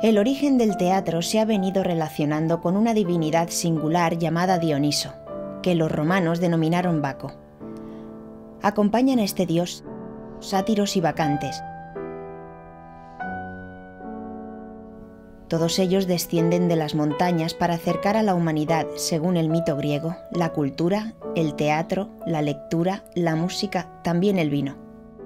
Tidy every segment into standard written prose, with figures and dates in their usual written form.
El origen del teatro se ha venido relacionando con una divinidad singular llamada Dioniso, que los romanos denominaron Baco. Acompañan a este dios sátiros y bacantes. Todos ellos descienden de las montañas para acercar a la humanidad, según el mito griego, la cultura, el teatro, la lectura, la música, también el vino.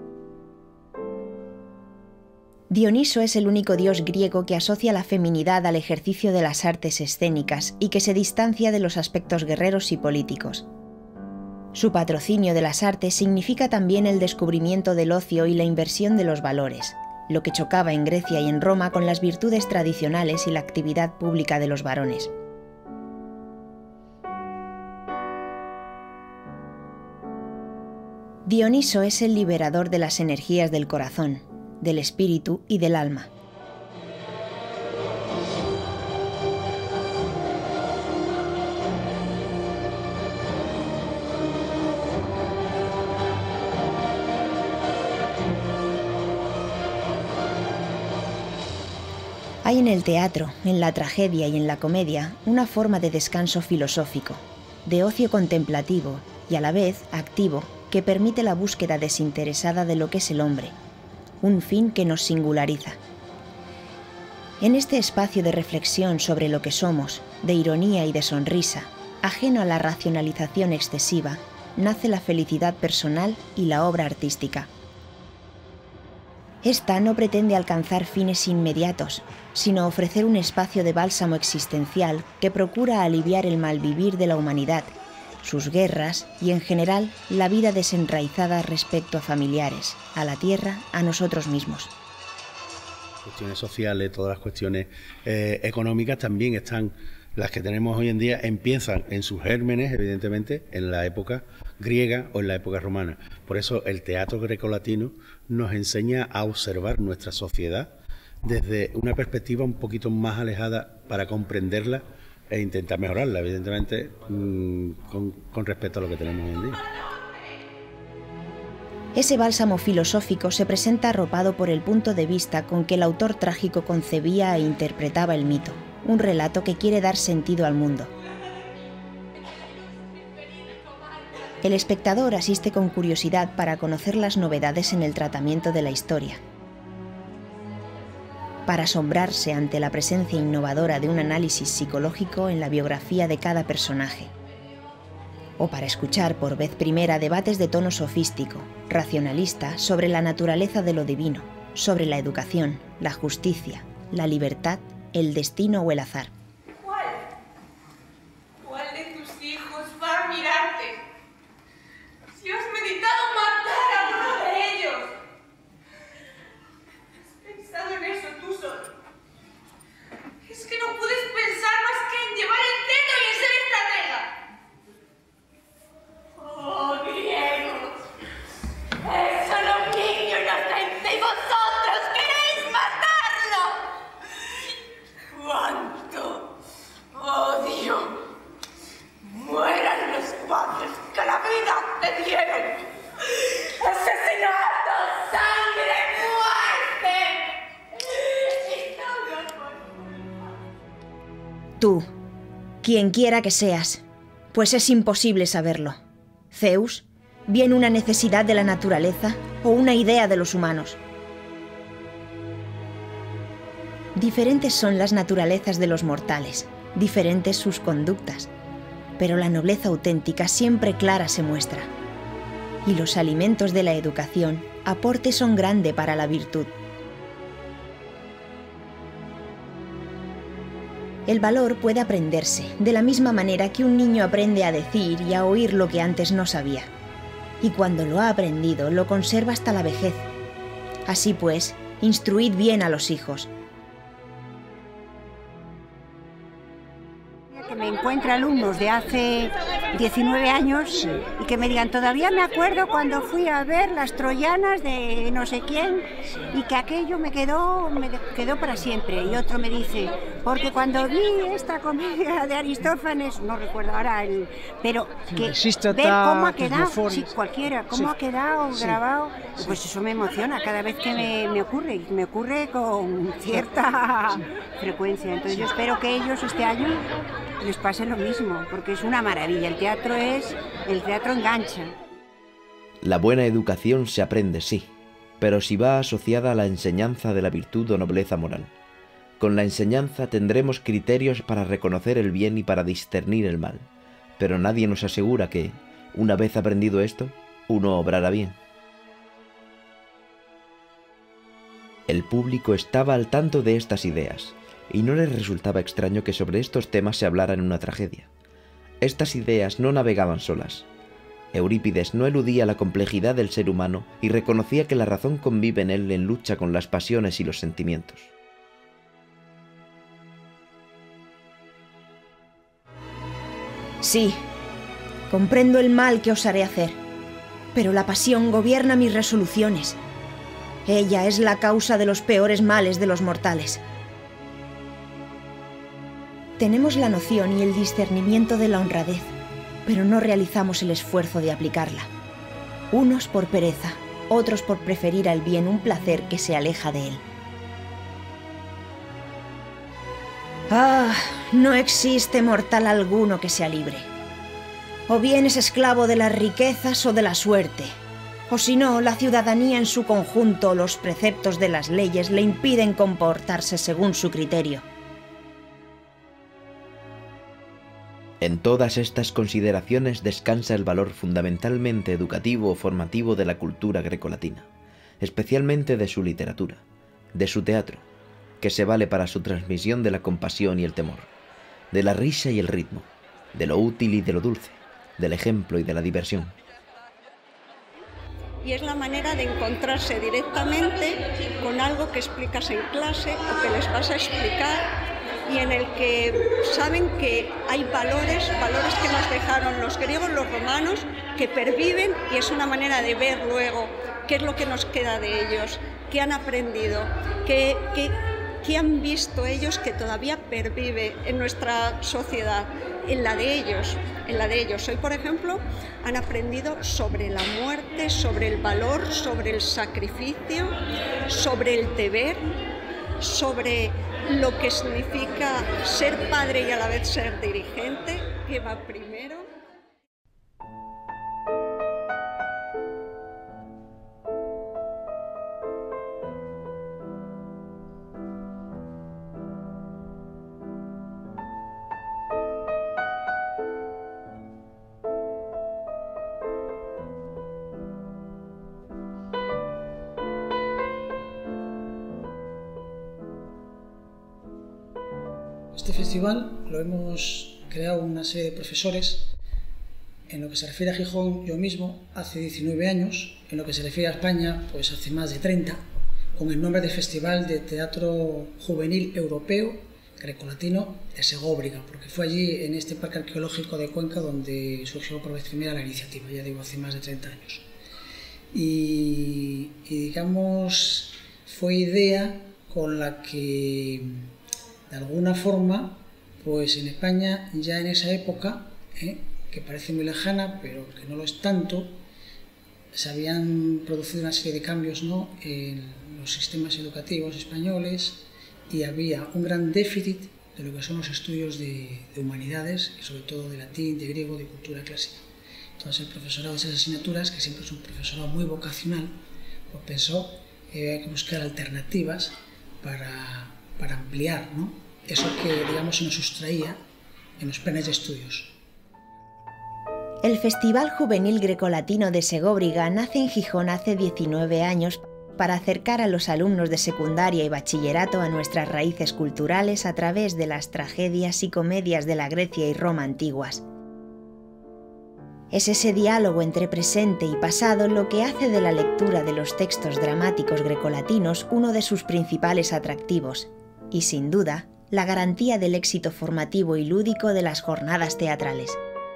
Dioniso es el único dios griego que asocia la feminidad al ejercicio de las artes escénicas y que se distancia de los aspectos guerreros y políticos. Su patrocinio de las artes significa también el descubrimiento del ocio y la inversión de los valores, lo que chocaba en Grecia y en Roma con las virtudes tradicionales y la actividad pública de los varones. Dioniso es el liberador de las energías del corazón, del espíritu y del alma. Hay en el teatro, en la tragedia y en la comedia una forma de descanso filosófico, de ocio contemplativo y a la vez activo que permite la búsqueda desinteresada de lo que es el hombre, un fin que nos singulariza. En este espacio de reflexión sobre lo que somos, de ironía y de sonrisa, ajeno a la racionalización excesiva, nace la felicidad personal y la obra artística. Esta no pretende alcanzar fines inmediatos, sino ofrecer un espacio de bálsamo existencial que procura aliviar el malvivir de la humanidad, sus guerras y, en general, la vida desenraizada respecto a familiares, a la tierra, a nosotros mismos. Cuestiones sociales, todas las cuestiones económicas también están, las que tenemos hoy en día, empiezan en sus gérmenes, evidentemente, en la época griega o en la época romana. Por eso el teatro grecolatino nos enseña a observar nuestra sociedad desde una perspectiva un poquito más alejada para comprenderla e intentar mejorarla, evidentemente, con respecto a lo que tenemos hoy en día. Ese bálsamo filosófico se presenta arropado por el punto de vista con que el autor trágico concebía e interpretaba el mito, un relato que quiere dar sentido al mundo. El espectador asiste con curiosidad para conocer las novedades en el tratamiento de la historia, para asombrarse ante la presencia innovadora de un análisis psicológico en la biografía de cada personaje, o para escuchar por vez primera debates de tono sofístico, racionalista, sobre la naturaleza de lo divino, sobre la educación, la justicia, la libertad, el destino o el azar. ¿Cuál de tus hijos va a mirarte? Si has meditado matar a uno de ellos. ¿Has pensado en eso tú solo? Es que no puedes pensar más que en llevar el cetro y en ser estratega. ¡Oh, griegos! ¡Es solo un niño inocente y vosotros queréis matarlo! ¡Cuánto odio! ¡Mueran los padres que la vida te dieron! ¡Asesinato! ¡Sangre! ¡Muerte! Tú, quien quiera que seas, pues es imposible saberlo. Zeus, bien una necesidad de la naturaleza o una idea de los humanos. Diferentes son las naturalezas de los mortales, diferentes sus conductas, pero la nobleza auténtica siempre clara se muestra. Y los alimentos de la educación, aporte son grande para la virtud. El valor puede aprenderse, de la misma manera que un niño aprende a decir y a oír lo que antes no sabía. Y cuando lo ha aprendido, lo conserva hasta la vejez. Así pues, instruid bien a los hijos. Que me encuentre alumnos de hace 19 años y que me digan, todavía me acuerdo cuando fui a ver las troyanas de no sé quién y que aquello me quedó para siempre. Y otro me dice, Porque cuando vi esta comedia de Aristófanes, no recuerdo ahora pero que ver cómo ha quedado, sí, cualquiera, cómo ha quedado grabado, pues eso me emociona cada vez que me ocurre con cierta frecuencia. Entonces yo espero que ellos este año les pase lo mismo, porque es una maravilla. El teatro engancha. La buena educación se aprende, sí, pero si va asociada a la enseñanza de la virtud o nobleza moral. Con la enseñanza tendremos criterios para reconocer el bien y para discernir el mal, pero nadie nos asegura que, una vez aprendido esto, uno obrará bien. El público estaba al tanto de estas ideas, y no les resultaba extraño que sobre estos temas se hablara en una tragedia. Estas ideas no navegaban solas. Eurípides no eludía la complejidad del ser humano y reconocía que la razón convive en él en lucha con las pasiones y los sentimientos. Sí, comprendo el mal que osaré hacer, pero la pasión gobierna mis resoluciones. Ella es la causa de los peores males de los mortales. Tenemos la noción y el discernimiento de la honradez, pero no realizamos el esfuerzo de aplicarla. Unos por pereza, otros por preferir al bien un placer que se aleja de él. ¡Ah! No existe mortal alguno que sea libre. O bien es esclavo de las riquezas o de la suerte, o si no, la ciudadanía en su conjunto o los preceptos de las leyes le impiden comportarse según su criterio. En todas estas consideraciones descansa el valor fundamentalmente educativo o formativo de la cultura grecolatina, especialmente de su literatura, de su teatro, que se vale para su transmisión de la compasión y el temor, de la risa y el ritmo, de lo útil y de lo dulce, del ejemplo y de la diversión. Y es la manera de encontrarse directamente con algo que explicas en clase o que les vas a explicar y en el que saben que hay valores que nos dejaron los griegos, los romanos, que perviven y es una manera de ver luego qué es lo que nos queda de ellos, qué han aprendido, qué han visto ellos que todavía pervive en nuestra sociedad, en la de ellos. Hoy, por ejemplo, han aprendido sobre la muerte, sobre el valor, sobre el sacrificio, sobre el deber, sobre lo que significa ser padre y a la vez ser dirigente, que va primero. Este festival lo hemos creado una serie de profesores. En lo que se refiere a Gijón, yo mismo, hace 19 años. En lo que se refiere a España, pues hace más de 30, con el nombre de Festival de Teatro Juvenil Europeo Grecolatino de Segóbriga, porque fue allí, en este parque arqueológico de Cuenca, donde surgió por vez primera la iniciativa, ya digo, hace más de 30 años. Y digamos, fue idea con la que, de alguna forma, pues en España ya en esa época, que parece muy lejana, pero que no lo es tanto, se habían producido una serie de cambios, ¿no?, en los sistemas educativos españoles y había un gran déficit de lo que son los estudios de humanidades y sobre todo de latín, de griego, de cultura clásica. Entonces el profesorado de esas asignaturas, que siempre es un profesorado muy vocacional, pues pensó que había que buscar alternativas para ampliar, ¿no?, eso que, digamos, se nos sustraía en los planes de estudios. El Festival Juvenil Grecolatino de Segóbriga nace en Gijón hace 19 años para acercar a los alumnos de secundaria y bachillerato a nuestras raíces culturales a través de las tragedias y comedias de la Grecia y Roma antiguas. Es ese diálogo entre presente y pasado lo que hace de la lectura de los textos dramáticos grecolatinos uno de sus principales atractivos y, sin duda, la garantía del éxito formativo y lúdico de las jornadas teatrales.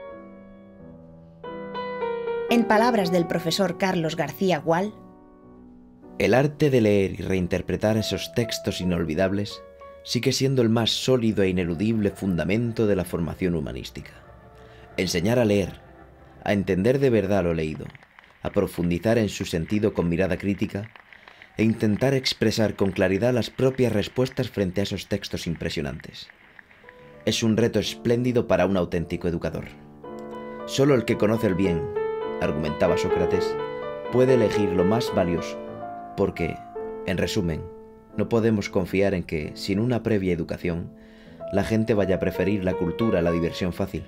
En palabras del profesor Carlos García Gual, el arte de leer y reinterpretar esos textos inolvidables sigue siendo el más sólido e ineludible fundamento de la formación humanística. Enseñar a leer, a entender de verdad lo leído, a profundizar en su sentido con mirada crítica e intentar expresar con claridad las propias respuestas frente a esos textos impresionantes. Es un reto espléndido para un auténtico educador. Solo el que conoce el bien, argumentaba Sócrates, puede elegir lo más valioso, porque, en resumen, no podemos confiar en que, sin una previa educación, la gente vaya a preferir la cultura a la diversión fácil.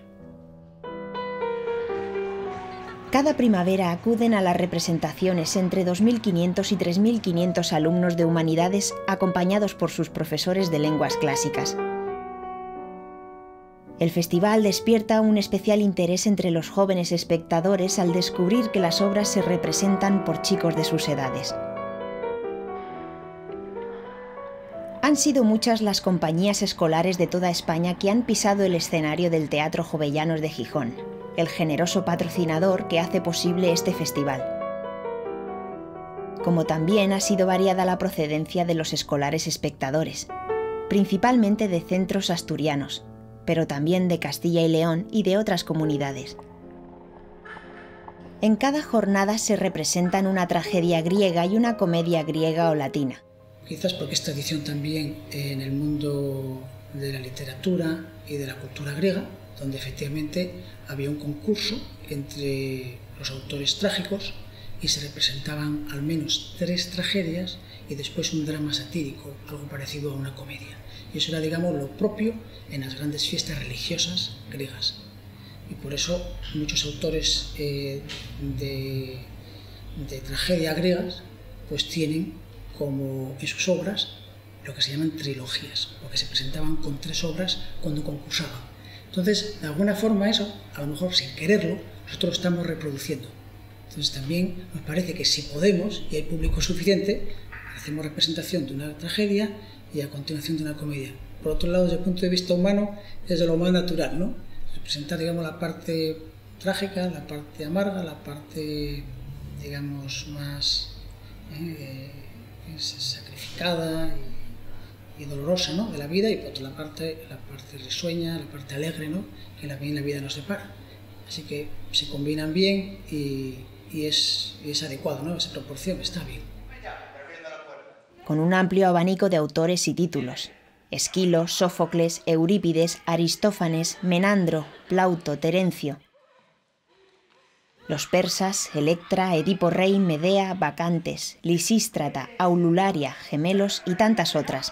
Cada primavera acuden a las representaciones entre 2.500 y 3.500 alumnos de humanidades acompañados por sus profesores de lenguas clásicas. El festival despierta un especial interés entre los jóvenes espectadores al descubrir que las obras se representan por chicos de sus edades. Han sido muchas las compañías escolares de toda España que han pisado el escenario del Teatro Jovellanos de Gijón, el generoso patrocinador que hace posible este festival. Como también ha sido variada la procedencia de los escolares espectadores, principalmente de centros asturianos, pero también de Castilla y León y de otras comunidades. En cada jornada se representan una tragedia griega y una comedia griega o latina. Quizás porque es tradición también en el mundo de la literatura y de la cultura griega, donde efectivamente había un concurso entre los autores trágicos y se representaban al menos 3 tragedias y después un drama satírico, algo parecido a una comedia. Y eso era, digamos, lo propio en las grandes fiestas religiosas griegas. Y por eso muchos autores de tragedia griegas pues tienen como en sus obras lo que se llaman trilogías, porque se presentaban con 3 obras cuando concursaban. Entonces, de alguna forma eso, a lo mejor sin quererlo, nosotros lo estamos reproduciendo. Entonces también nos parece que si podemos, y hay público suficiente, hacemos representación de una tragedia y a continuación de una comedia. Por otro lado, desde el punto de vista humano, es de lo más natural, ¿no? Representar, digamos, la parte trágica, la parte amarga, la parte, digamos, más sacrificada y dolorosa, ¿no?, de la vida, y por otra la parte risueña, la parte alegre, ¿no?, que también la vida nos separa. Así que se combinan bien y es adecuado, ¿no?, esa proporción está bien. Con un amplio abanico de autores y títulos: Esquilo, Sófocles, Eurípides, Aristófanes, Menandro, Plauto, Terencio. Los persas, Electra, Edipo Rey, Medea, Bacantes, Lisístrata, Aulularia, Gemelos y tantas otras.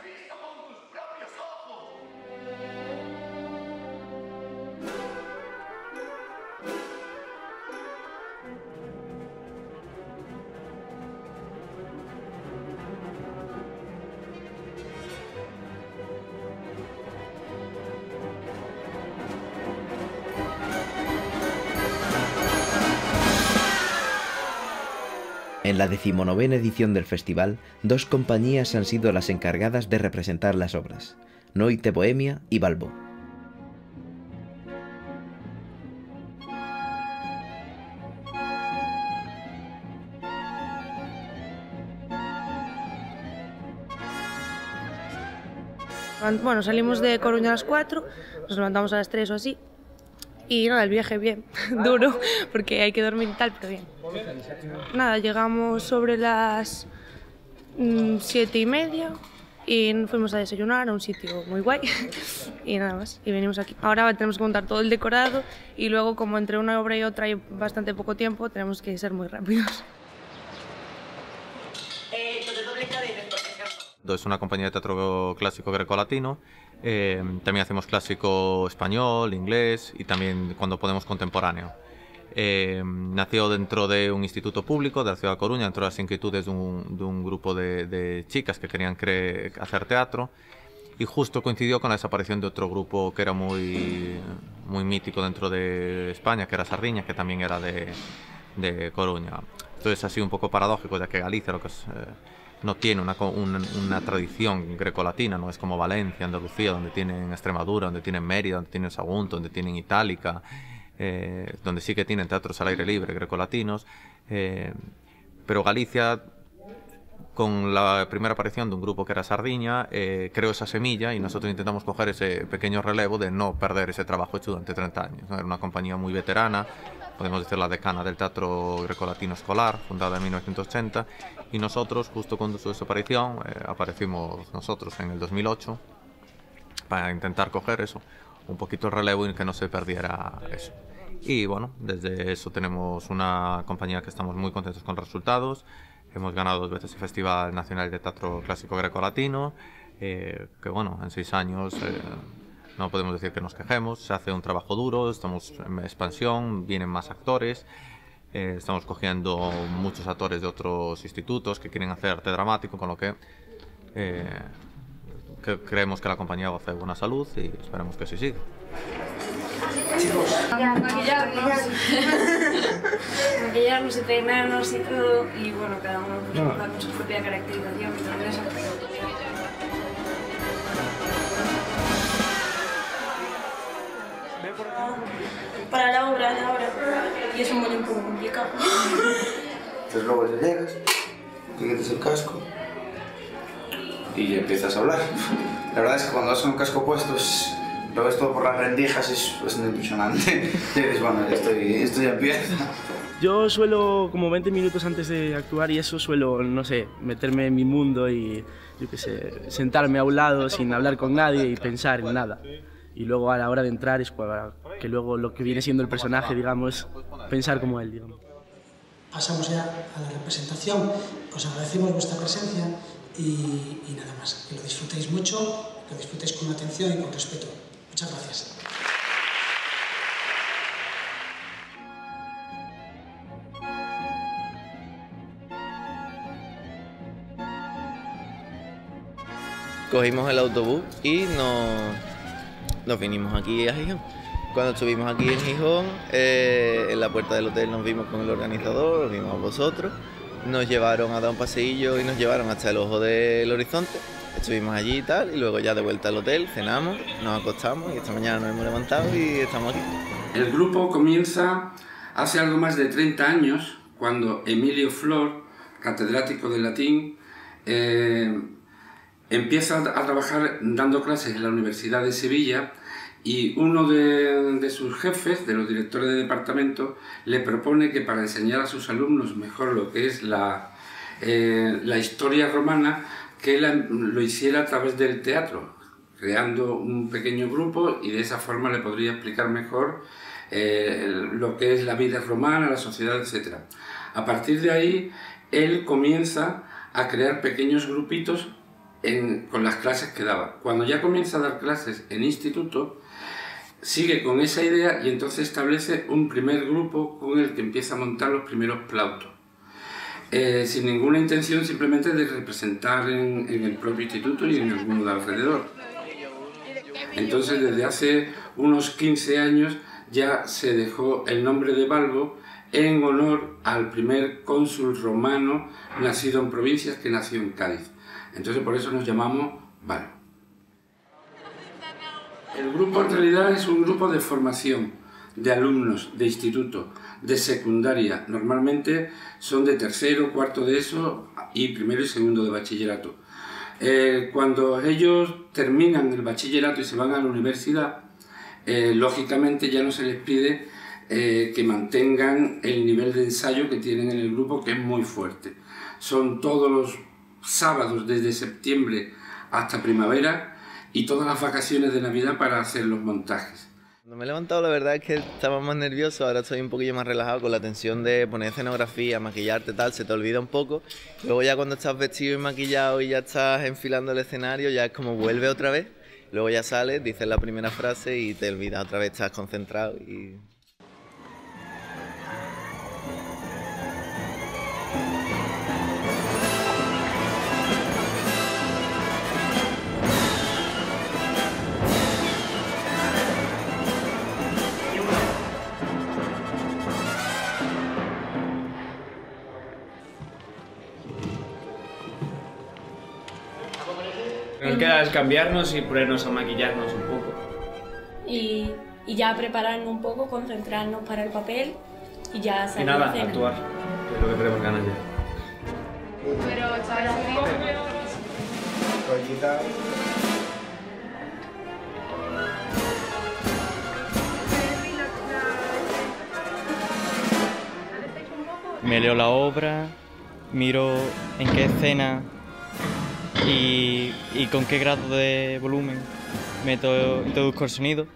En la 19ª edición del festival, 2 compañías han sido las encargadas de representar las obras: Noite Bohemia y Balbo. Bueno, salimos de Coruña a las 4, nos levantamos a las 3 o así. Y nada, el viaje bien, duro, porque hay que dormir y tal, pero bien. Nada, llegamos sobre las 7:30 y fuimos a desayunar a un sitio muy guay y nada más, y venimos aquí. Ahora tenemos que montar todo el decorado y luego, como entre una obra y otra hay bastante poco tiempo, tenemos que ser muy rápidos. Es una compañía de teatro clásico grecolatino. También hacemos clásico español, inglés y también, cuando podemos, contemporáneo. Nació dentro de un instituto público de la ciudad de Coruña, dentro de las inquietudes de un grupo de chicas que querían hacer teatro, y justo coincidió con la desaparición de otro grupo que era muy mítico dentro de España, que era Sardiña, que también era de Coruña. Entonces ha sido un poco paradójico, ya que Galicia, lo que es, no tiene una tradición grecolatina, no es como Valencia, Andalucía, donde tienen Extremadura, donde tienen Mérida, donde tienen Sagunto, donde tienen Itálica, donde sí que tienen teatros al aire libre grecolatinos, pero Galicia con la primera aparición de un grupo que era Sardiña, creó esa semilla y nosotros intentamos coger ese pequeño relevo de no perder ese trabajo hecho durante 30 años, ¿no? Era una compañía muy veterana, podemos decir la decana del teatro grecolatino escolar, fundada en 1980, y nosotros, justo con su desaparición, aparecimos nosotros en el 2008 para intentar coger eso, un poquito el relevo y que no se perdiera eso. Y bueno, desde eso tenemos una compañía que estamos muy contentos con los resultados. Hemos ganado 2 veces el Festival Nacional de Teatro Clásico Grecolatino, que bueno, en 6 años no podemos decir que nos quejemos, se hace un trabajo duro, estamos en expansión, vienen más actores, estamos cogiendo muchos actores de otros institutos que quieren hacer arte dramático, con lo que creemos que la compañía va a hacer buena salud y esperemos que sí siga. Chicos, maquillarnos y peinarnos y todo, y bueno, cada uno pues, con su propia caracterización y todo eso. Para la obra, y es un muy un poco complicado. Entonces luego te llegas, te quitas el casco y empiezas a hablar. La verdad es que cuando vas con el casco puesto lo ves todo por las rendijas, es bastante impresionante. Y dices, bueno, esto ya empieza. Yo suelo, como 20 minutos antes de actuar y eso, suelo, no sé, meterme en mi mundo y, yo qué sé, sentarme a un lado sin hablar con nadie y pensar en nada. Y luego a la hora de entrar es para que luego lo que viene siendo el personaje, digamos, pensar como él, digamos. Pasamos ya a la representación. Os agradecemos vuestra presencia y nada más. Que lo disfrutéis mucho, que lo disfrutéis con atención y con respeto. Muchas gracias. Cogimos el autobús y nos vinimos aquí a Gijón. Cuando estuvimos aquí en Gijón, en la puerta del hotel nos vimos con el organizador, nos vimos a vosotros, nos llevaron a dar un paseillo y nos llevaron hasta el Ojo del Horizonte. Estuvimos allí y tal, y luego ya de vuelta al hotel, cenamos, nos acostamos y esta mañana nos hemos levantado y estamos aquí. El grupo comienza hace algo más de 30 años, cuando Emilio Flor, catedrático de latín, empieza a trabajar dando clases en la Universidad de Sevilla y uno de sus jefes, de los directores de departamento, le propone que para enseñar a sus alumnos mejor lo que es la historia romana, que él lo hiciera a través del teatro, creando un pequeño grupo y de esa forma le podría explicar mejor lo que es la vida romana, la sociedad, etc. A partir de ahí, él comienza a crear pequeños grupitos con las clases que daba. Cuando ya comienza a dar clases en instituto, sigue con esa idea y entonces establece un primer grupo con el que empieza a montar los primeros plautos. Sin ninguna intención simplemente de representar en el propio instituto y en el mundo de alrededor. Entonces desde hace unos 15 años ya se dejó el nombre de Balbo en honor al primer cónsul romano nacido en provincias, que nació en Cádiz. Entonces por eso nos llamamos Balbo. El grupo en realidad es un grupo de formación de alumnos de instituto, de secundaria. Normalmente son de tercero, cuarto de ESO y primero y segundo de bachillerato. Cuando ellos terminan el bachillerato y se van a la universidad, lógicamente ya no se les pide que mantengan el nivel de ensayo que tienen en el grupo, que es muy fuerte. Son todos los sábados desde septiembre hasta primavera y todas las vacaciones de Navidad para hacer los montajes. Cuando me he levantado, la verdad es que estaba más nervioso, ahora estoy un poquillo más relajado con la tensión de poner escenografía, maquillarte, tal, se te olvida un poco. Luego ya cuando estás vestido y maquillado y ya estás enfilando el escenario, ya es como vuelve otra vez. Luego ya sales, dices la primera frase y te olvidas otra vez, estás concentrado y... Lo que queda es cambiarnos y ponernos a maquillarnos un poco. Y ya prepararnos un poco, concentrarnos para el papel y ya salir Y nada, a cena. actuar, que es lo que tenemos ganas ya. Pero, ¿sabes? Me leo la obra, miro en qué escena y con qué grado de volumen introduzco el sonido.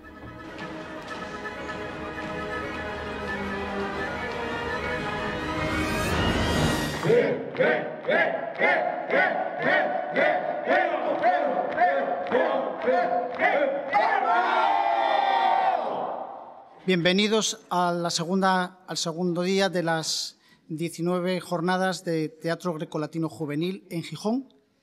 Bienvenidos a al segundo día de las 19 jornadas de Teatro Grecolatino Juvenil en Gijón.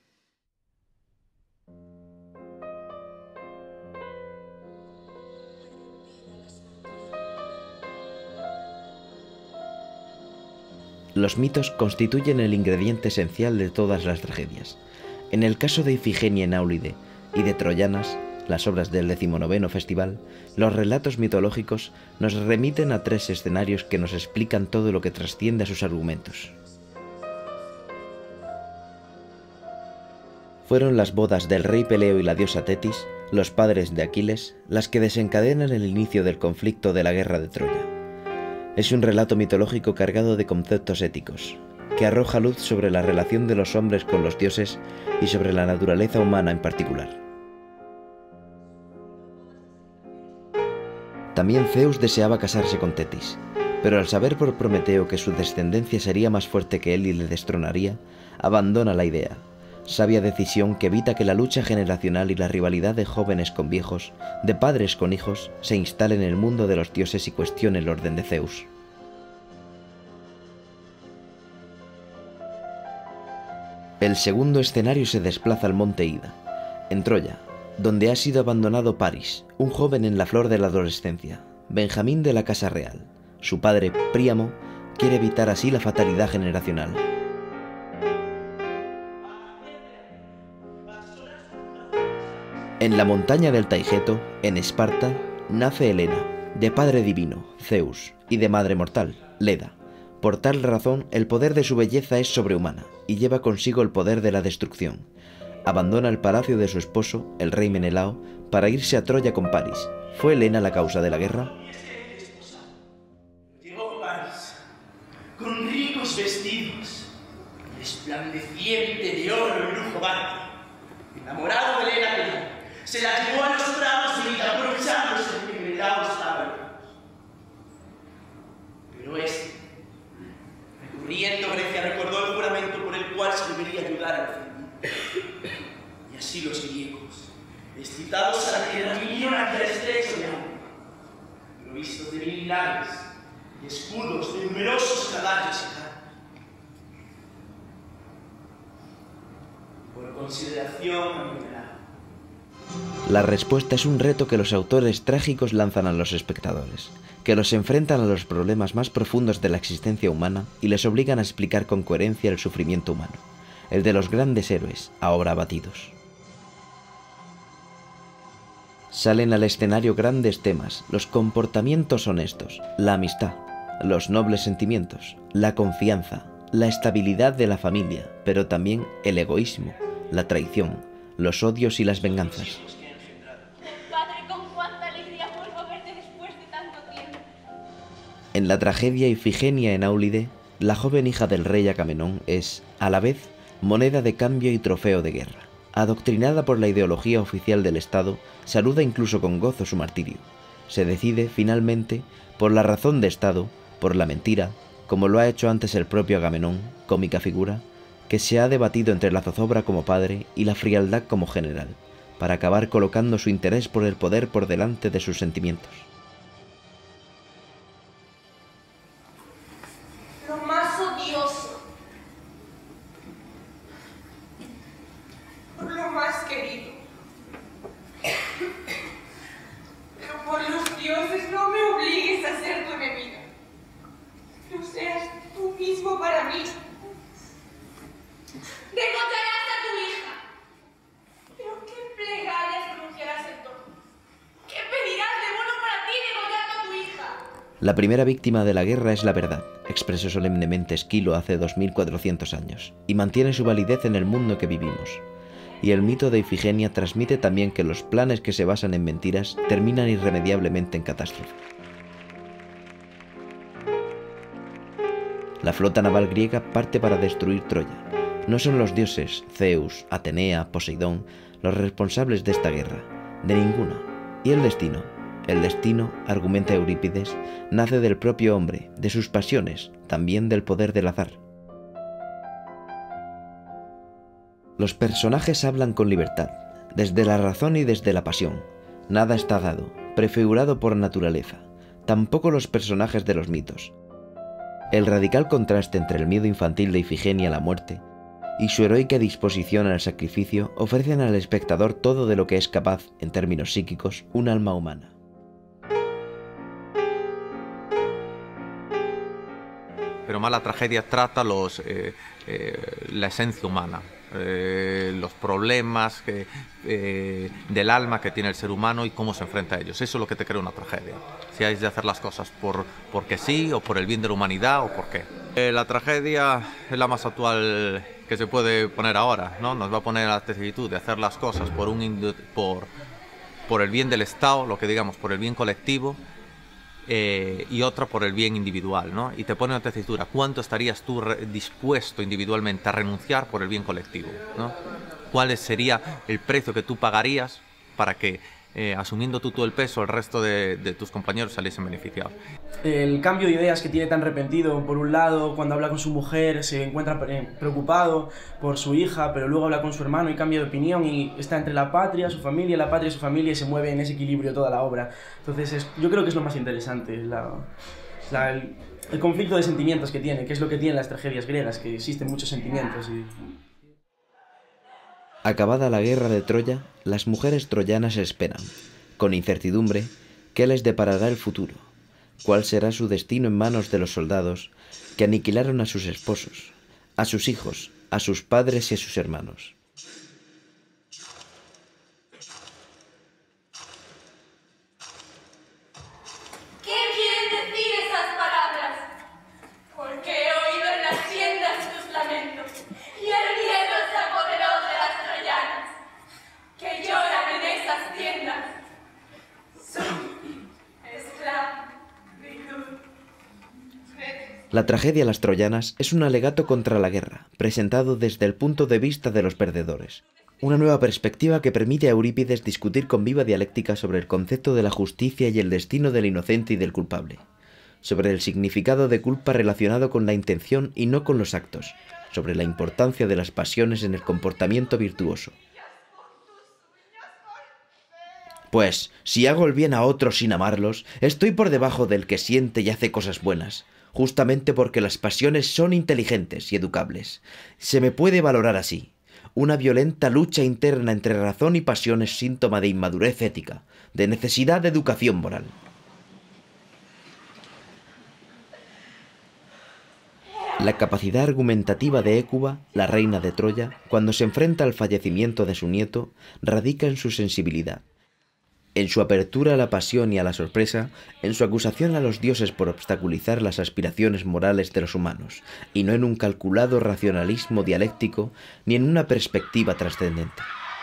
Los mitos constituyen el ingrediente esencial de todas las tragedias. En el caso de Ifigenia en Áulide y de Troyanas, las obras del 19º Festival, los relatos mitológicos nos remiten a 3 escenarios que nos explican todo lo que trasciende a sus argumentos. Fueron las bodas del rey Peleo y la diosa Tetis, los padres de Aquiles, las que desencadenan el inicio del conflicto de la guerra de Troya. Es un relato mitológico cargado de conceptos éticos, que arroja luz sobre la relación de los hombres con los dioses y sobre la naturaleza humana en particular. También Zeus deseaba casarse con Tetis, pero al saber por Prometeo que su descendencia sería más fuerte que él y le destronaría, abandona la idea. Sabia decisión que evita que la lucha generacional y la rivalidad de jóvenes con viejos, de padres con hijos, se instale en el mundo de los dioses y cuestione el orden de Zeus. El segundo escenario se desplaza al monte Ida, en Troya, donde ha sido abandonado Paris, un joven en la flor de la adolescencia, Benjamín de la Casa Real. Su padre, Príamo, quiere evitar así la fatalidad generacional. En la montaña del Taigeto, en Esparta, nace Helena, de padre divino, Zeus, y de madre mortal, Leda. Por tal razón, el poder de su belleza es sobrehumana, y lleva consigo el poder de la destrucción. Abandona el palacio de su esposo, el rey Menelao, para irse a Troya con Paris. ¿Fue Helena la causa de la guerra? Llegó Paris, con ricos vestidos, resplandeciente de oro y lujo bárbaro. Enamorado de Helena, se la llevó a los prados de Ida, aprovechándose de que Menelao estaba lejos. Pero recurriendo Grecia, recordó el juramento por el cual se debería ayudar a la y así los griegos, excitados a la tierra, vinieron hacia el estrecho de agua, provistos de 1000 naves y escudos de numerosos caballos y carros. Por consideración a Menelao. La respuesta es un reto que los autores trágicos lanzan a los espectadores, que los enfrentan a los problemas más profundos de la existencia humana y les obligan a explicar con coherencia el sufrimiento humano, el de los grandes héroes, ahora abatidos. Salen al escenario grandes temas, los comportamientos honestos, la amistad, los nobles sentimientos, la confianza, la estabilidad de la familia, pero también el egoísmo, la traición, los odios y las venganzas. Padre, con cuánta alegría vuelvo a verte después de tanto tiempo. En la tragedia Ifigenia en Áulide, la joven hija del rey Agamenón es, a la vez, moneda de cambio y trofeo de guerra. Adoctrinada por la ideología oficial del Estado, saluda incluso con gozo su martirio. Se decide, finalmente, por la razón de Estado, por la mentira, como lo ha hecho antes el propio Agamenón, cómica figura, que se ha debatido entre la zozobra como padre y la frialdad como general, para acabar colocando su interés por el poder por delante de sus sentimientos. Lo más odioso, por lo más querido, pero por los dioses no me obligues a ser tu enemiga, no seas tú mismo para mí. Degollarás a tu hija, pero ¿qué plegarias pronunciarás en torno? ¿Qué pedirás de bueno para ti La primera víctima de la guerra es la verdad, expresó solemnemente Esquilo hace 2400 años, y mantiene su validez en el mundo que vivimos. Y el mito de Ifigenia transmite también que los planes que se basan en mentiras terminan irremediablemente en catástrofe. La flota naval griega parte para destruir Troya. No son los dioses, Zeus, Atenea, Poseidón, los responsables de esta guerra, de ninguna. ¿Y el destino? El destino, argumenta Eurípides, nace del propio hombre, de sus pasiones, también del poder del azar. Los personajes hablan con libertad, desde la razón y desde la pasión. Nada está dado, prefigurado por naturaleza, tampoco los personajes de los mitos. El radical contraste entre el miedo infantil de Ifigenia a la muerte y su heroica disposición al sacrificio ofrecen al espectador todo de lo que es capaz, en términos psíquicos, un alma humana. Pero más la tragedia trata la esencia humana, los problemas del alma que tiene el ser humano y cómo se enfrenta a ellos. Eso es lo que te crea una tragedia. Si hay de hacer las cosas porque sí, o por el bien de la humanidad, o por qué. La tragedia es la más actual que se puede poner ahora, ¿no? Nos va a poner la tesitud de hacer las cosas por el bien del Estado, lo que digamos, por el bien colectivo, y otra por el bien individual, ¿no? Y te pone una tesitura, ¿cuánto estarías tú dispuesto individualmente a renunciar por el bien colectivo, ¿no? ¿Cuál sería el precio que tú pagarías para que, asumiendo tú todo el peso, el resto de tus compañeros saliesen beneficiados? El cambio de ideas que tiene tan repentino, por un lado, cuando habla con su mujer se encuentra preocupado por su hija, pero luego habla con su hermano y cambia de opinión y está entre la patria, su familia, la patria y su familia, y se mueve en ese equilibrio toda la obra. Entonces yo creo que es lo más interesante, el conflicto de sentimientos que tiene, que es lo que tienen las tragedias griegas, que existen muchos sentimientos. Acabada la guerra de Troya, las mujeres troyanas esperan, con incertidumbre, qué les deparará el futuro, cuál será su destino en manos de los soldados que aniquilaron a sus esposos, a sus hijos, a sus padres y a sus hermanos. ¿Qué quieren decir esas palabras? Porque he oído en las tiendas tus lamentos y el miedo se apoderó de las troyanas que lloran en esas tiendas. La tragedia Las Troyanas es un alegato contra la guerra, presentado desde el punto de vista de los perdedores. Una nueva perspectiva que permite a Eurípides discutir con viva dialéctica sobre el concepto de la justicia y el destino del inocente y del culpable, sobre el significado de culpa relacionado con la intención y no con los actos, sobre la importancia de las pasiones en el comportamiento virtuoso. Pues, si hago el bien a otros sin amarlos, estoy por debajo del que siente y hace cosas buenas, justamente porque las pasiones son inteligentes y educables. Se me puede valorar así. Una violenta lucha interna entre razón y pasión es síntoma de inmadurez ética, de necesidad de educación moral. La capacidad argumentativa de Hécuba, la reina de Troya, cuando se enfrenta al fallecimiento de su nieto, radica en su sensibilidad, en su apertura a la pasión y a la sorpresa, en su acusación a los dioses por obstaculizar las aspiraciones morales de los humanos, y no en un calculado racionalismo dialéctico ni en una perspectiva trascendente.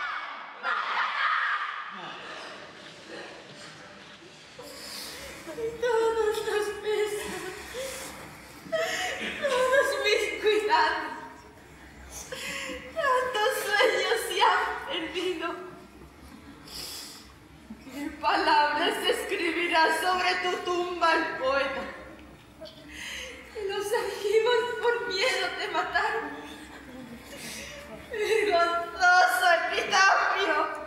Palabras escribirá sobre tu tumba el poeta. Y los argivos por miedo te mataron. Vergonzoso epitafio.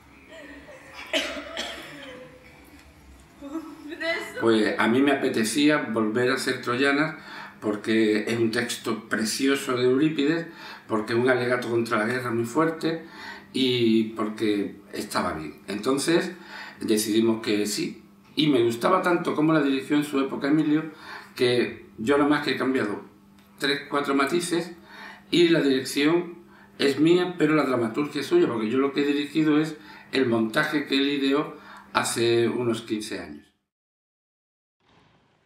Pues a mí me apetecía volver a ser Troyanas porque es un texto precioso de Eurípides, porque es un alegato contra la guerra muy fuerte y porque estaba bien. Entonces decidimos que sí, y me gustaba tanto como la dirigió en su época Emilio, que yo nada más que he cambiado 3-4 matices y la dirección es mía, pero la dramaturgia es suya, porque yo lo que he dirigido es el montaje que él ideó hace unos 15 años.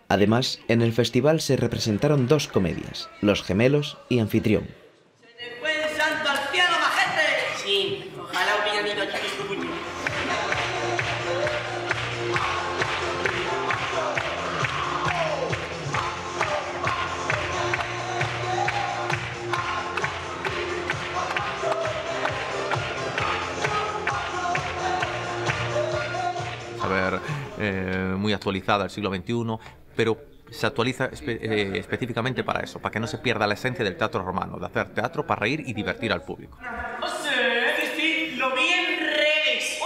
Además, en el festival se representaron 2 comedias, Los Gemelos y Anfitrión. ¡Fue el santo al cielo, majete! Sí, ojalá hubiera habido aquí tu puño. A ver, muy actualizada al siglo XXI, pero se actualiza específicamente para eso, para que no se pierda la esencia del teatro romano, de hacer teatro para reír y divertir al público. Sí, lo vi en redes.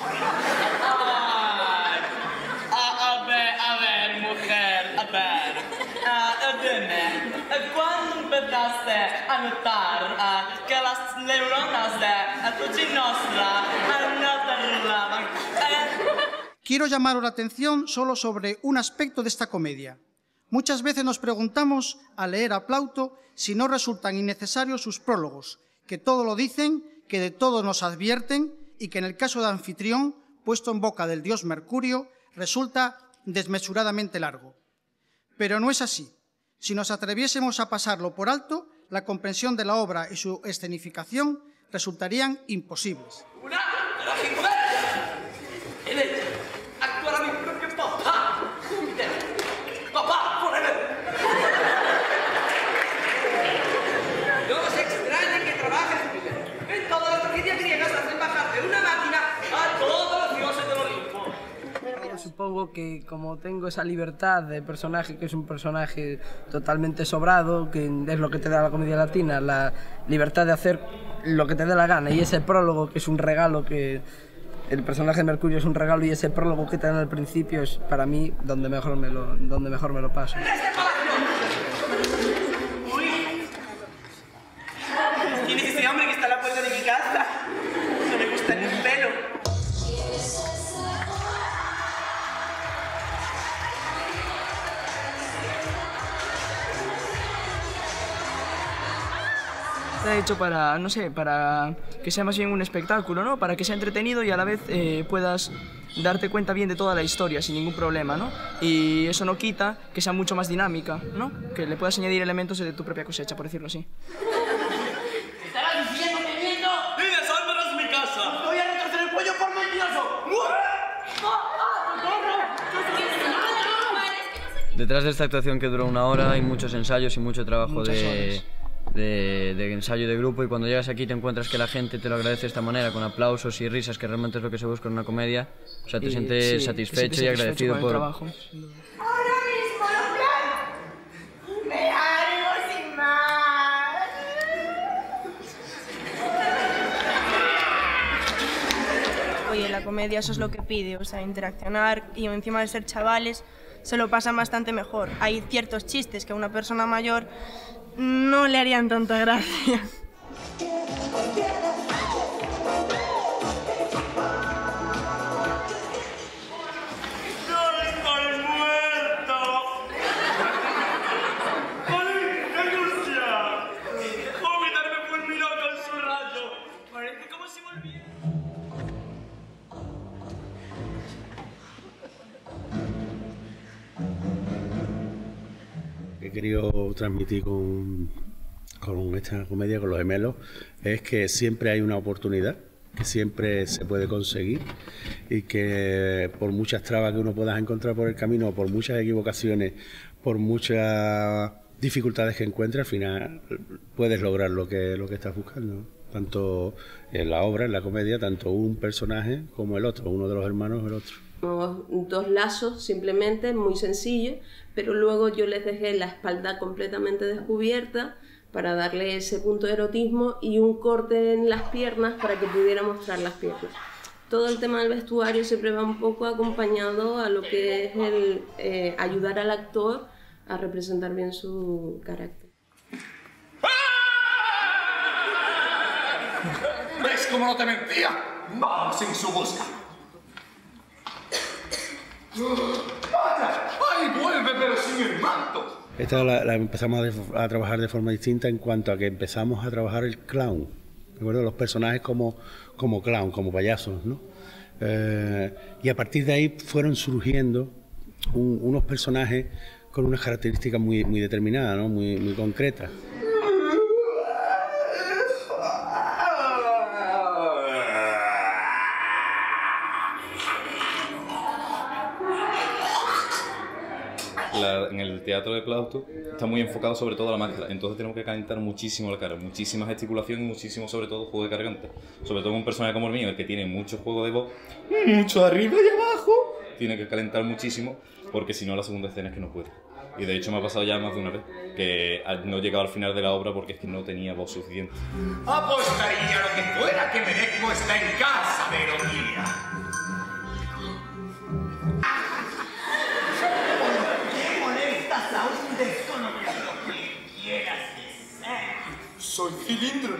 A ver, mujer, a ver. Dime, ¿cuándo empezaste a notar que las neuronas de tu ginostra no te relaban? Quiero llamaros la atención solo sobre un aspecto de esta comedia. Muchas veces nos preguntamos, al leer a Plauto, si no resultan innecesarios sus prólogos, que todo lo dicen, que de todo nos advierten y que en el caso de Anfitrión, puesto en boca del dios Mercurio, resulta desmesuradamente largo. Pero no es así. Si nos atreviésemos a pasarlo por alto, la comprensión de la obra y su escenificación resultarían imposibles. Actuar a mi propio papá. Papá, forever. No se extrañe que trabaje en todas las tragedias griegas hacen bajar de una máquina a todos los dioses del Olimpo. Supongo que como tengo esa libertad de personaje, que es un personaje totalmente sobrado, que es lo que te da la comedia latina, la libertad de hacer lo que te dé la gana, y ese prólogo que es un regalo, que el personaje de Mercurio es un regalo, y ese prólogo que te dan al principio es para mí donde mejor me lo paso. ¿Quién es ese hombre que está a la puerta de mi casa? No me gusta ni un pelo. Está hecho para, no sé, para que sea más bien un espectáculo, ¿no? Para que sea entretenido y a la vez puedas darte cuenta bien de toda la historia sin ningún problema, ¿no? Y eso no quita que sea mucho más dinámica, ¿no? Que le puedas añadir elementos de tu propia cosecha, por decirlo así. ¿Estarás diciendo que miento? ¡Y desálvanos mi casa! ¡Voy a retorcer el cuello por mentiroso! Detrás de esta actuación que duró 1 hora hay muchos ensayos y mucho trabajo de ensayo de grupo, y cuando llegas aquí te encuentras que la gente te lo agradece de esta manera, con aplausos y risas, que realmente es lo que se busca en una comedia. O sea, te sientes satisfecho y agradecido por el trabajo. Ahora mismo lo plan. Me algo sin más. Oye, la comedia eso es lo que pide, o sea, interaccionar, y encima de ser chavales se lo pasan bastante mejor. Hay ciertos chistes que a una persona mayor no le harían tanta gracia. Que he querido transmitir con esta comedia, con Los Gemelos, es que siempre hay una oportunidad, que siempre se puede conseguir, y que por muchas trabas que uno pueda encontrar por el camino, por muchas equivocaciones, por muchas dificultades que encuentres, al final puedes lograr lo que estás buscando, tanto en la obra, en la comedia, tanto un personaje como el otro, uno de los hermanos o el otro. 2 lazos simplemente, muy sencillo, pero luego yo les dejé la espalda completamente descubierta para darle ese punto de erotismo y un corte en las piernas para que pudiera mostrar las piernas. Todo el tema del vestuario siempre va un poco acompañado a lo que es el ayudar al actor a representar bien su carácter. ¿Ves cómo no te mentía? Vamos en su busca. ¡Vaya! ¡Ay, vuelve, pero sin el manto! Esta la empezamos a trabajar de forma distinta en cuanto a que empezamos a trabajar el clown, ¿de acuerdo? Los personajes como clown, como payasos, ¿no? Y a partir de ahí fueron surgiendo unos personajes con unas características muy determinadas, ¿no? muy concretas. En el teatro de Plauto está muy enfocado sobre todo a la máscara, entonces tenemos que calentar muchísimo la cara, muchísima gesticulación y muchísimo sobre todo juego de garganta. Sobre todo un personaje como el mío, el que tiene mucho juego de voz, mucho arriba y abajo, tiene que calentar muchísimo porque si no la segunda escena es que no puede. Y de hecho me ha pasado ya más de una vez que no he llegado al final de la obra porque es que no tenía voz suficiente. Apostaría lo que fuera que Merecmo está en casa de Herodilia. Aún desconoces lo que quieras de ser. Soy Cilindro.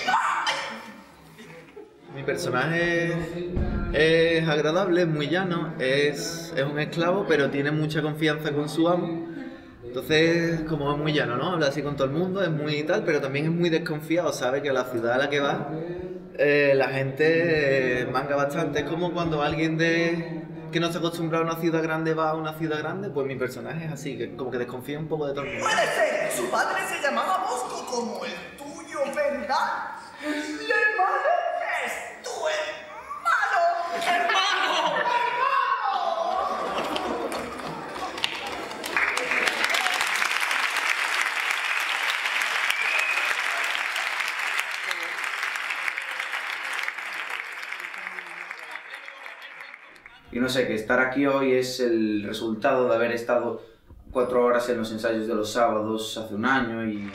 Mi personaje es agradable, es muy llano, es un esclavo, pero tiene mucha confianza con su amo. Entonces, como es muy llano, ¿no? Habla así con todo el mundo, es muy tal, pero también es muy desconfiado, sabe que la ciudad a la que va, la gente manga bastante. Es como cuando alguien que no se acostumbra a una ciudad grande va a una ciudad grande, pues mi personaje es así, que como que desconfía un poco de todo el mundo. Puede ser, su padre se llamaba Bosco como el tuyo, ¿verdad? ¡Le pareces tu hermano! ¡Hermano! Y no sé, que estar aquí hoy es el resultado de haber estado 4 horas en los ensayos de los sábados hace un año y...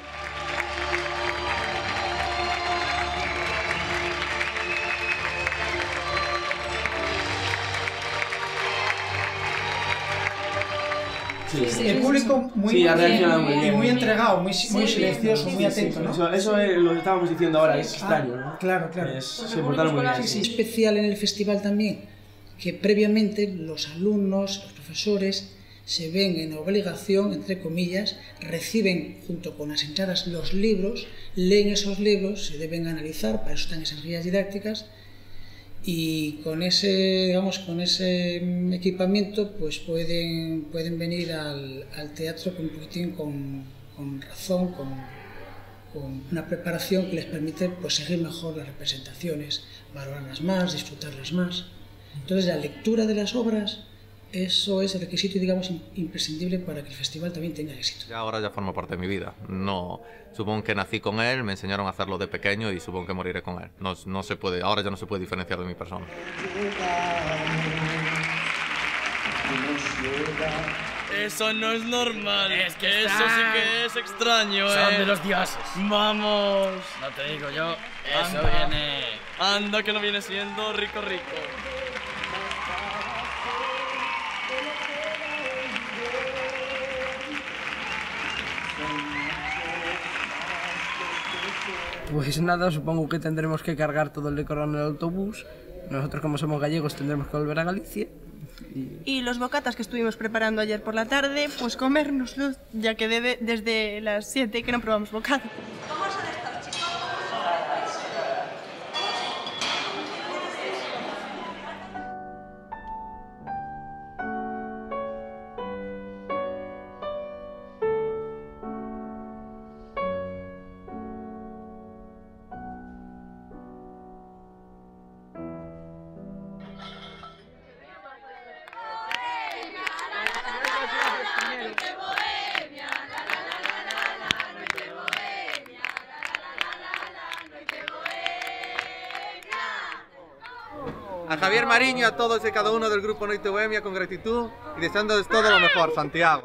Sí, el público muy entregado, muy silencioso, muy atento, ¿no? Eso es lo que estábamos diciendo ahora, es extraño, ¿no? Claro. Se portaron muy bien. Sí, especial en el festival también, que previamente los alumnos, los profesores, se ven en obligación, entre comillas, reciben junto con las entradas los libros, leen esos libros, se deben analizar, para eso están esas guías didácticas, y con ese, digamos, con ese equipamiento pues pueden venir al teatro con un poquitín con razón, con una preparación que les permite pues seguir mejor las representaciones, valorarlas más, disfrutarlas más. Entonces la lectura de las obras, eso es el requisito, digamos, imprescindible para que el festival también tenga éxito. Ya ahora ya forma parte de mi vida. No, supongo que nací con él, me enseñaron a hacerlo de pequeño y supongo que moriré con él. No se puede, ahora ya no se puede diferenciar de mi persona. Eso no es normal. Es que eso sí que es extraño, Son de los dioses. Vamos. No te digo yo, eso Anda. viene... Anda que no viene siendo rico. Pues nada, supongo que tendremos que cargar todo el decoro en el autobús. Nosotros, como somos gallegos, tendremos que volver a Galicia. Y los bocatas que estuvimos preparando ayer por la tarde, pues comérnoslos, ya que desde las 7 que no probamos bocata. A Javier Mariño y a todos y cada uno del grupo Noite Bohemia con gratitud y deseándoles todo lo mejor, Santiago.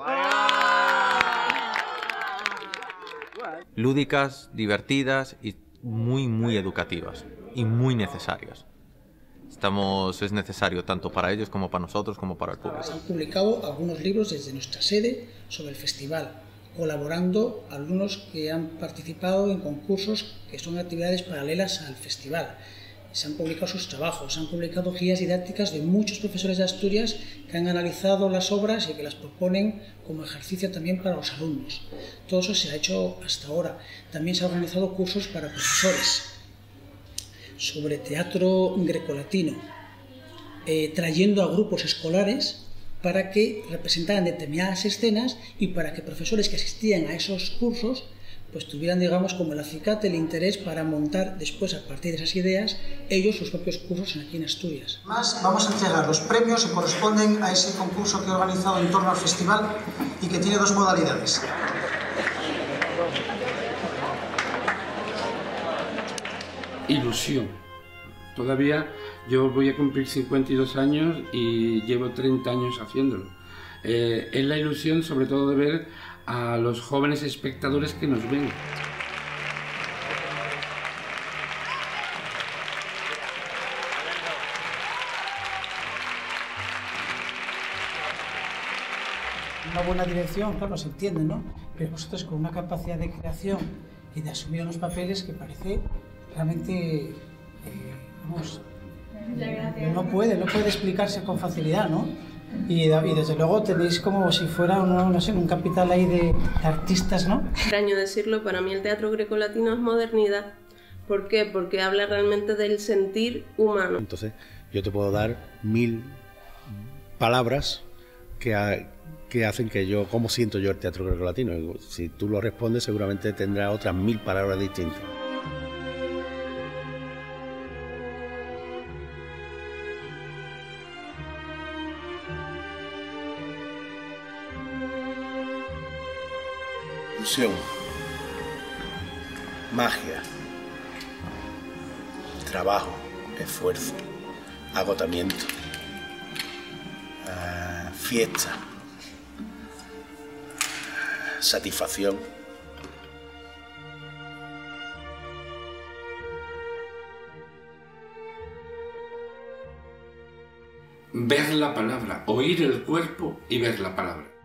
Lúdicas, divertidas y muy educativas y muy necesarias. Es necesario tanto para ellos como para nosotros como para el público. Se han publicado algunos libros desde nuestra sede sobre el festival, colaborando alumnos que han participado en concursos que son actividades paralelas al festival. Se han publicado sus trabajos, se han publicado guías didácticas de muchos profesores de Asturias que han analizado las obras y que las proponen como ejercicio también para los alumnos. Todo eso se ha hecho hasta ahora. También se han organizado cursos para profesores sobre teatro grecolatino, trayendo a grupos escolares para que representaran determinadas escenas y para que profesores que asistían a esos cursos pues tuvieran, digamos, como el acicate, el interés para montar después, a partir de esas ideas, ellos sus propios cursos aquí en Asturias. Más, vamos a entregar los premios que corresponden a ese concurso que he organizado en torno al festival y que tiene dos modalidades. Ilusión. Todavía yo voy a cumplir 52 años y llevo 30 años haciéndolo. Es la ilusión sobre todo de ver a los jóvenes espectadores que nos ven. Una buena dirección, claro, se entiende, ¿no? Pero vosotros con una capacidad de creación y de asumir unos papeles que parece realmente, vamos, no puede explicarse con facilidad, ¿no? Y desde luego tenéis como si fuera no sé, un capital ahí de artistas, ¿no? Extraño decirlo, para mí el teatro grecolatino es modernidad. ¿Por qué? Porque habla realmente del sentir humano. Entonces, yo te puedo dar 1000 palabras que hacen que yo, cómo siento yo el teatro grecolatino. Si tú lo respondes, seguramente tendrá otras 1000 palabras distintas. Ilusión, magia, trabajo, esfuerzo, agotamiento, fiesta, satisfacción. Ver la palabra, oír el cuerpo y ver la palabra.